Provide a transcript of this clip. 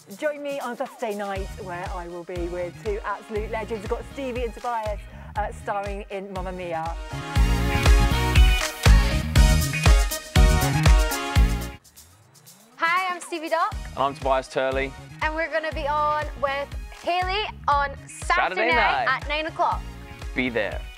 Join me on Saturday night where I will be with two absolute legends. We've got Stevie and Tobias starring in Mamma Mia. Hi, I'm Stevie Doc. And I'm Tobias Turley. And we're going to be on with Hayley on Saturday night at 9 o'clock. Be there.